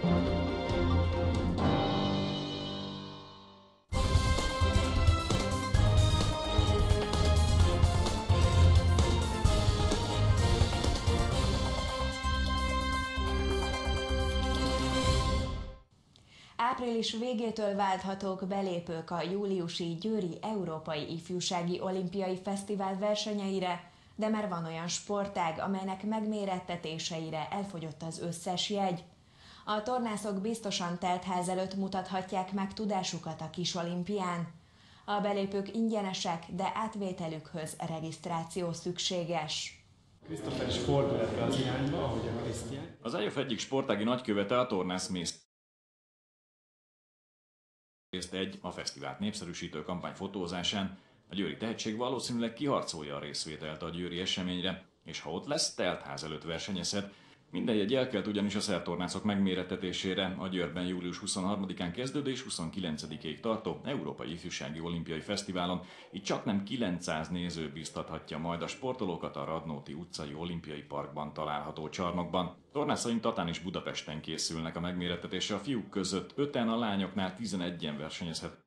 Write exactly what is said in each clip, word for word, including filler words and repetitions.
Április végétől válthatók belépők a júliusi győri Európai Ifjúsági Olimpiai Fesztivál versenyeire, de már van olyan sportág, amelynek megmérettetéseire elfogyott az összes jegy. A tornászok biztosan telt ház előtt mutathatják meg tudásukat a kis olimpián. A belépők ingyenesek, de átvételükhöz regisztráció szükséges. Christopher is fordul ebbe az irányba, ahogy a Krisztián. Az é ef egyik sportági nagykövete, a tornász Mész részt egy a fesztivált népszerűsítő kampány fotózásán. A győri tehetség valószínűleg kiharcolja a részvételt a győri eseményre, és ha ott lesz, telt ház előtt versenyezhet. Minden jegy elkelt ugyanis a szertornászok megmérettetésére a Győrben július huszonharmadikán kezdődő és huszonkilencedikéig tartó Európai Ifjúsági Olimpiai Fesztiválon. Itt csaknem kilencszáz néző biztathatja majd a sportolókat a Radnóti utcai olimpiai parkban található csarnokban. Tornászaink Tatán és Budapesten készülnek a megmérettetésre, a fiúk között öten, a lányoknál tizenegyen versenyezhet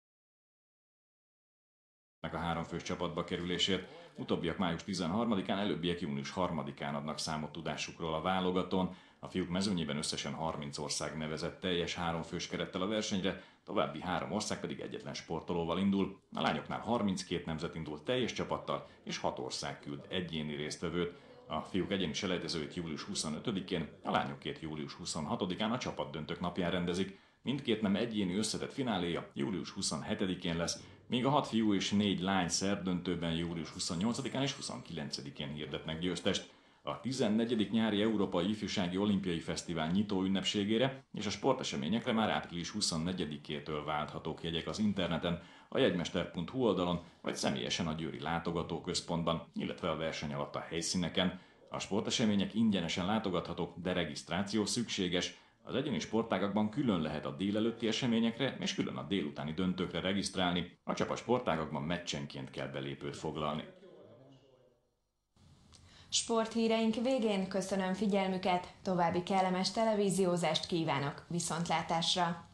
a háromfős csapatba kerülésért. Utóbbiak május tizenharmadikán, előbbiek június harmadikán adnak számot tudásukról a válogatón. A fiúk mezőnyében összesen harminc ország nevezett teljes háromfős kerettel a versenyre, további három ország pedig egyetlen sportolóval indul. A lányoknál harminckét nemzet indul teljes csapattal, és hat ország küld egyéni résztvevőt. A fiúk egyéni selejtezőit július huszonötödikén, a lányokét július huszonhatodikán a csapatdöntők napján rendezik. Mindkét nem egyéni összetett fináléja július huszonhetedikén lesz, míg a hat fiú és négy lány szerdöntőben július huszonnyolcadikán és huszonkilencedikén hirdetnek győztest. A tizennegyedik nyári Európai Ifjúsági Olimpiai Fesztivál nyitó ünnepségére és a sporteseményekre már április huszonnegyedikétől válthatók jegyek az interneten, a jegymester pont hu oldalon, vagy személyesen a győri látogatóközpontban, illetve a verseny alatt a helyszíneken. A sportesemények ingyenesen látogathatók, de regisztráció szükséges. Az egyéni sportágakban külön lehet a délelőtti eseményekre és külön a délutáni döntőkre regisztrálni, a csapat sportágakban meccsenként kell belépőt foglalni. Sporthíreink végén köszönöm figyelmüket, további kellemes televíziózást kívánok, viszontlátásra!